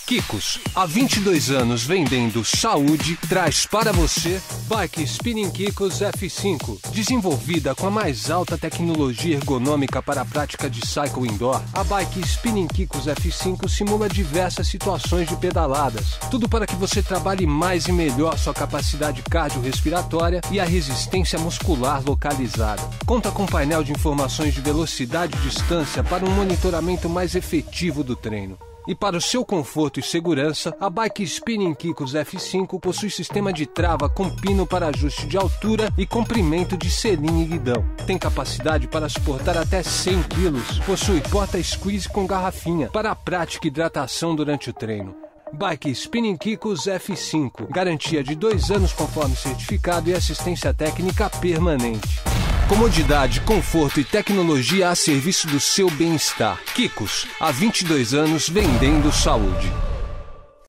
Kikos, há 22 anos vendendo saúde, traz para você Bike Spinning Kikos F5. Desenvolvida com a mais alta tecnologia ergonômica para a prática de cycle indoor, a Bike Spinning Kikos F5 simula diversas situações de pedaladas. Tudo para que você trabalhe mais e melhor sua capacidade cardiorrespiratória e a resistência muscular localizada. Conta com painel de informações de velocidade e distância para um monitoramento mais efetivo do treino. E para o seu conforto e segurança, a Bike Spinning Kikos F5 possui sistema de trava com pino para ajuste de altura e comprimento de selim e guidão. Tem capacidade para suportar até 100 kg. Possui porta-squeeze com garrafinha para a prática e hidratação durante o treino. Bike Spinning Kikos F5. Garantia de 2 anos conforme certificado e assistência técnica permanente. Comodidade, conforto e tecnologia a serviço do seu bem-estar. Kikos, há 22 anos vendendo saúde.